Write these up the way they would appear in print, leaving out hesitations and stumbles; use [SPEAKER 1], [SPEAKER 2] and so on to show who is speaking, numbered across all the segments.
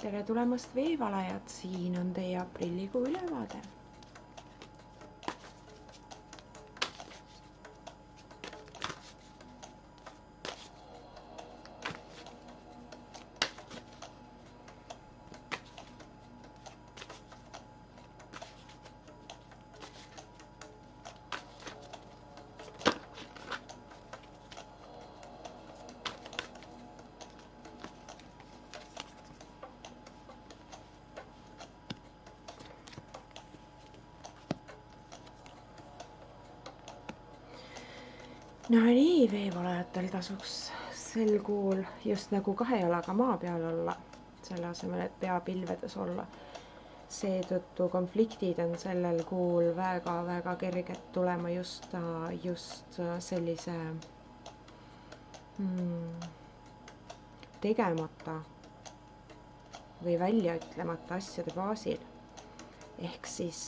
[SPEAKER 1] tere tulemast veevalajad, siin on teie aprillikuu ülevaade. No nii, veevalajatel tasuks sel kuul just nagu kahe jalaga maa peal olla, selle asemel, et pea pilvedes olla. Seetõttu konfliktid on sellel kuul väga-väga kerged tulema just sellise tegemata või välja ütlemata asjade baasil. Ehk siis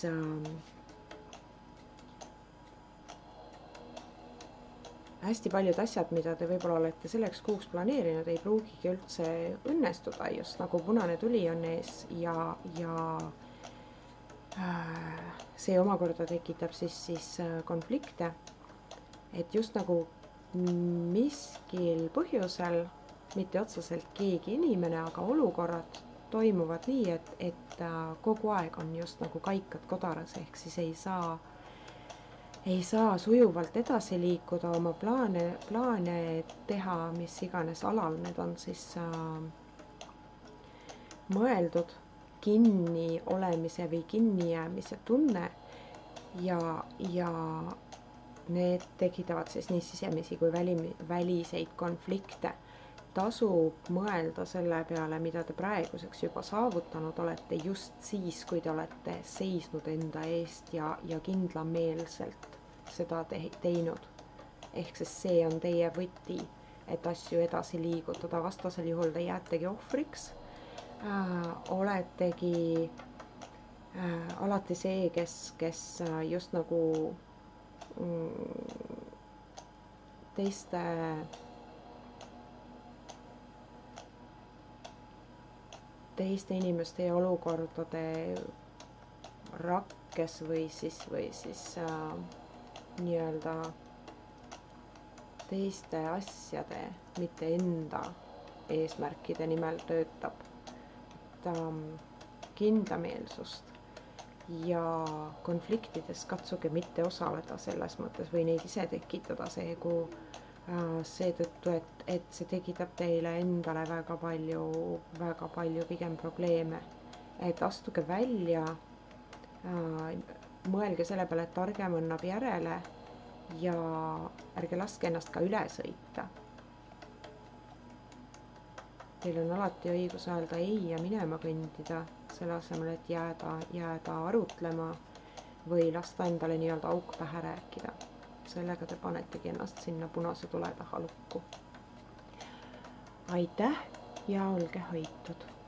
[SPEAKER 1] hästi paljud asjad, mida te võib-olla olete selleks kuuks planeerinud, ei pruugigi üldse õnnestuda, just nagu punane tuli on ees ja see omakorda tekitab siis konflikte, et just nagu miskil põhjusel, mitte otseselt keegi inimene, aga olukorrad toimuvad nii, et kogu aeg on just nagu kaikad kodaras, ehk siis ei saa sujuvalt edasi liikuda, oma plaane teha, mis iganes alal need on siis mõeldud, kinni olemise või kinnijäämise tunne ja need tekitavad siis nii sisemisi kui väliseid konflikte. Tasub mõelda selle peale, mida te praeguseks juba saavutanud olete just siis, kui te olete seisnud enda eest ja kindlameelselt seda teinud. Ehk siis see on teie võti, et asju edasi liigutada, vastasel juhul te jäätegi ohvriks, oletegi alati see, kes just nagu teiste inimeste ja olukordade rakkes või siis nii-öelda teiste asjade, mitte enda eesmärkide nimel töötab. Kindlameelsust ja konfliktides katsuge mitte osaleda selles mõttes või neid ise tekitada seetõttu, et see tekitab teile endale väga palju pigem probleeme. Et astuge välja, mõelge selle peale, et targem annab järele ja ärge laske ennast ka üle sõita. Teil on alati õigus öelda ei ja minema kõndida, selle asemel, et jääda arutlema või lasta endale nii-öelda auk pähe rääkida. Sellega te panetegi ennast sinna punase tule taha lukku. Aitäh ja olge hoitud!